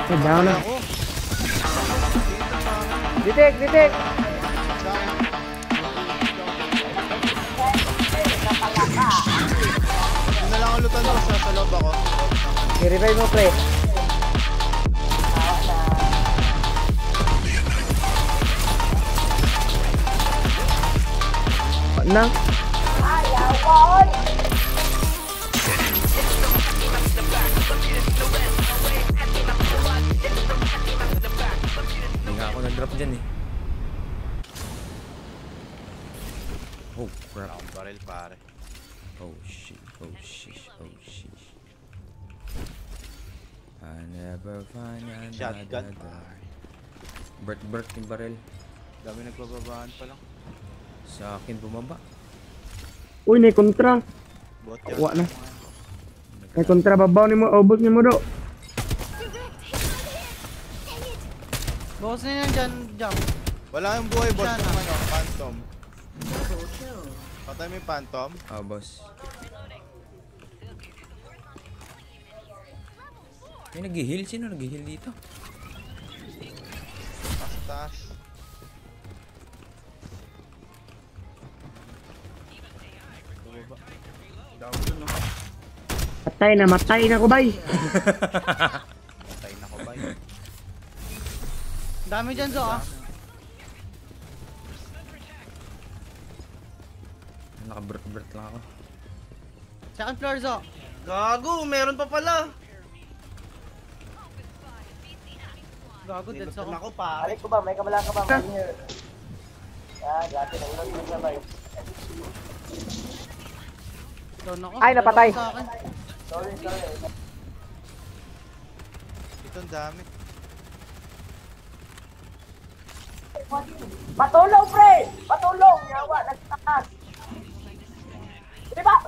Down na. Ako. Ditik, ditik. Sa akin. Yun na lang ang lutan ko sa loob ako. I-revive mo, pre. Na. Hindi nga ako nag-drop dyan eh. Oh crap. Wala akong barrel pare. Oh shit. Oh shit. Oh shit. I never find Shotgun. Bert yung barrel. Dami nagbababaan pa lang. Sa akin bumaba. Uy, may kontra. Bot yan. Wa na. May kontra babaw ni mo. Obos ni mo do. Bawas na yan dyan, jump. Wala yung buhay boss Sana. ng ano, phantom. Patay mo yung phantom. Ah, boss. May nag-heal? Sino nag-heal dito? Nasa taas. Bumaba. Down dun no. Matay na ko bay. Patay na ko ba Dami dyan, Zo, ah. Naka-bert lang ako. Second floor, Zo. Gago, meron pa pala. Gago, dead sa Nilutan ako. ako pare. Alik ko ba? May kabala ka ba? Grabe na ulan mo siya ba? Down ako. Ay, napatay. Dalawa sa akin. Sorry. Ito ang dami. Matulong, pre! Matulong! Yawa, nagtaas! Diba?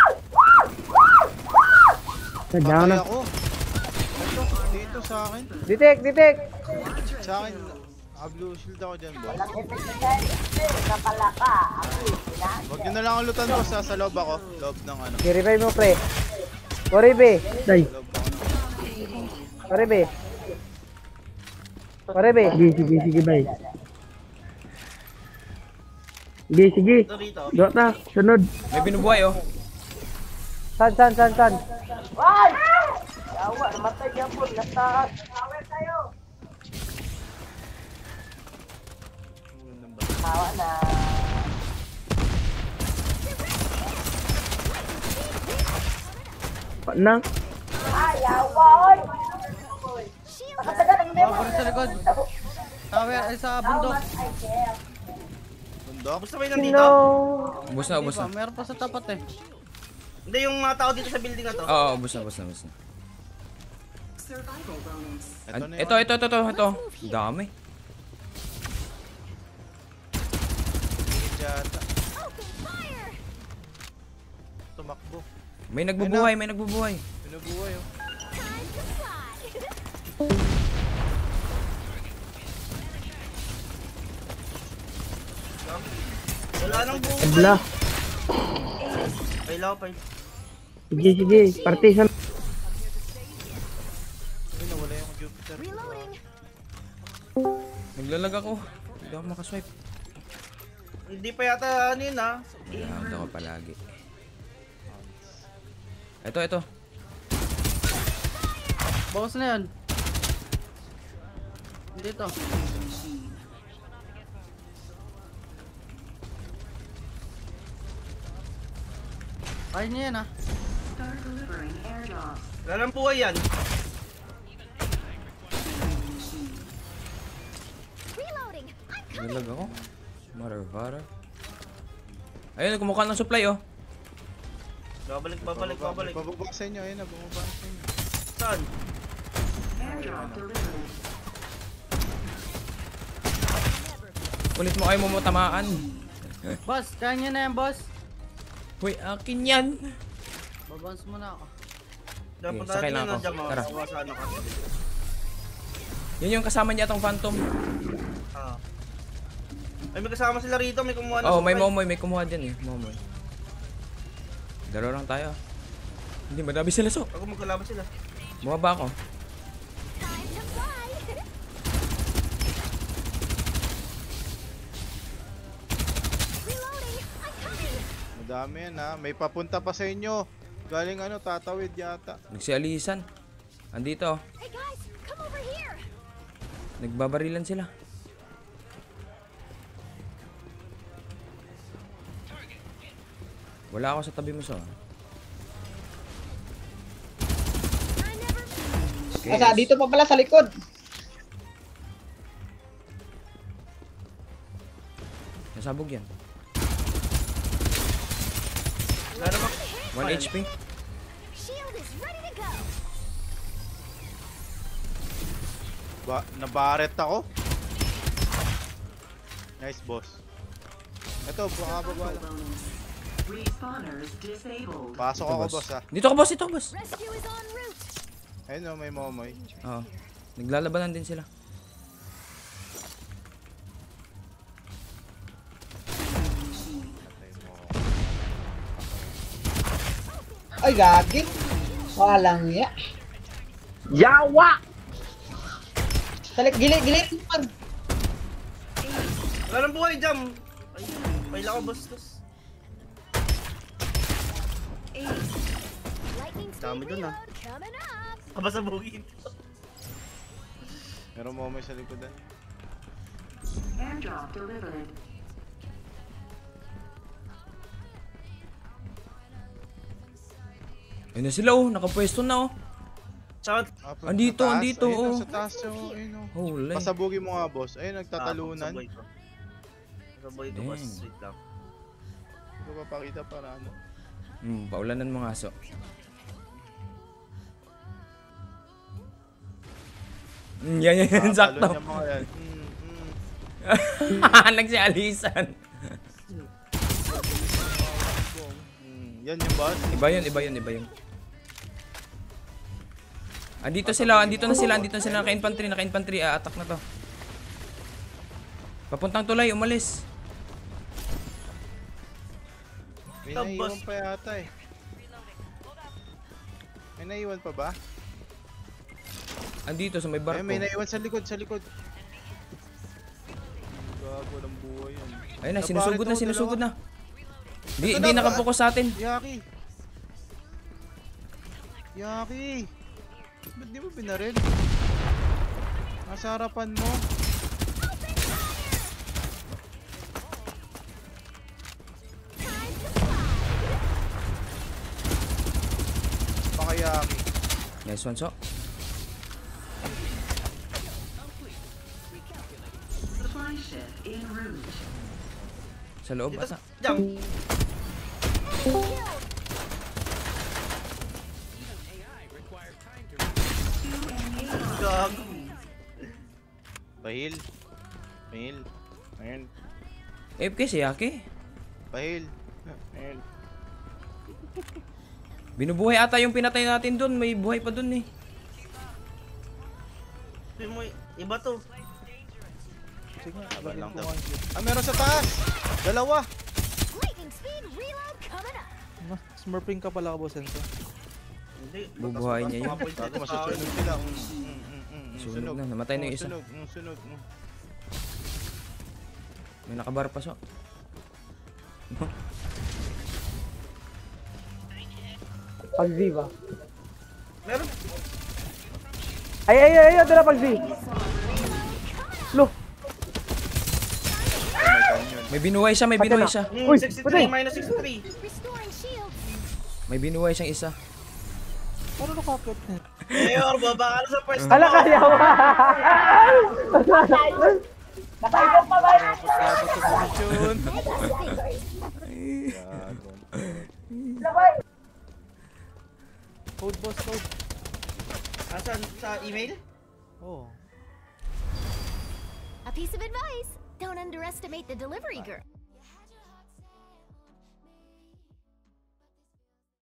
Down Patay na. ako. Dito sa akin. Ditik, ditik! Sa akin. Blue shield ako dyan boss. Napalaka! Wag nyo na lang ang lutan ko sa loob ako. Loob ng ano. I-revive mo, pre. Oribe! Day. Loob ako ng... Oribe! Oribe! Sige bay. Sige. Ito rito. Do ta. Sunod. May binubuhay oh. San? Why? Yawa, namatay yan po. Nasa... Awet tayo! Hawa na. Pa na. Yawa, oy! Nakatagal ang demo. Bago rin sa likod. Tower, ay sa bundok. Bundok. Gusto ba yung nandito? No! Ubus na, ubus Diba, na. meron pa sa tapat eh. Hindi, yung mga tao dito sa building na to. Oo, ubus na. Ito na yun. Ito. Dami. Yata. Tumakbo. May nagbubuhay. Pinubuhay oh. Wala nang buo. Bla. Pailaw pa. Sige. Partisan. Ay, nawala yung Jupiter. Naglalag ako. Hindi ako makaswipe. Hindi pa yata ano yun ah. Naglalag ako palagi. Ito. Bawas na yan. Dito. Kaya niya yan, ah. Wala nang buhay yan. Naglalag ako. Maravara. Ayun, kumukha ng supply oh. Babalik. Bababa sa inyo. Ayun na, bumaba sa inyo. Saan? Kulit mo kayo mumutamaan. Boss, kaya niya na yan, boss. Uy, akin yan. Babans muna ako. Dapat sakay lang ako. Tara. Sa ano ka. Yun yung kasama niya tong phantom. Ah. Ay, may kasama sila rito. May kumuha na Oh, may supply. momoy. May kumuha dyan eh. Momoy. Dalawa lang tayo. Hindi, madami sila so. Ako magkalaban sila. Bumaba ako. Madami yan ha. May papunta pa sa inyo. Galing ano, tatawid yata. Nagsialisan. Andito. Hey guys, come over here. Nagbabarilan sila. Wala ako sa tabi mo so. I never. Okay. Asa, dito pa pala sa likod. Nasabog yan. Wala naman. 1 HP. Shield is ready to go. Nabaret ako. Nice boss. Ito, baka baba lang. Respawners disabled. Pasok ako boss ha. Dito ka boss, dito ka boss. Rescue is en route. Ayun o, may momoy. Oo. Naglalabanan din sila. Ay, gagi. Walang ya. Yawa! Gilit naman. Wala nang buhay, Jam. Ay, paila ko, boss. Lightning speed Dami dun, reload coming up. Kabasabugin. Meron momoy sa likodan. Airdrop delivered. Ayun na sila oh, nakapwesto na oh. Tsaka, Andito, sa taas. andito, Ayun, oh. Sa taas yung, ayun o. Holy. Pasabugin mo nga boss. Ayun, nagtatalunan. sabay ko. Sabay ko, boss. Dang. Wait lang. Hindi ko papakita para ano. Paulanan mo nga so. Yan, sakto. Talo niya mga yan. Nagsialisan. Yan yung boss. Iba yun. Andito na sila, naka-infantry, attack na to. Papuntang tulay, umalis. May Ito, naiwan boss. pa yata eh. May naiwan pa ba? Andito sa may barko. May naiwan sa likod. Gago ng buhay yan. Ayun na, Nabarit sinusugod ako, na. Hindi nakapokus sa atin. Yaki! Ba't di mo binaril? Nasa harapan mo. Pakayaki. Nice one, so. Supply ship en route. Sa loob, Dito, asa. Jam. Gag. Bahil. Ayun. AFK si Yaki. Bahil. Ayun. Binubuhay ata yung pinatay natin doon. May buhay pa doon eh. Iba to. Sige nga, lang daw. Meron sa taas! Dalawa! Lightning speed reload coming up. Smurfing ka pala, Boss Enzo. Hindi. Bubuhayin niya yun. Bago masusunog sila. Sunog na, namatay na yung isa. Sunog. May nakabar pa so. Pag-Z ba? Meron. Ay, ito na pag-Z. Lo. May binuhay siya. Uy, 63, patay. minus 63. Restoring shields. May binuhay siyang isa. Ano nakakit na? Mayor, baba ka na sa first Ala floor. kaya wa. Nakaiba pa ba? Dapat sa posisyon. Code, boss, code. Asan? Sa email? Oh. A piece of advice: don't underestimate the delivery girl.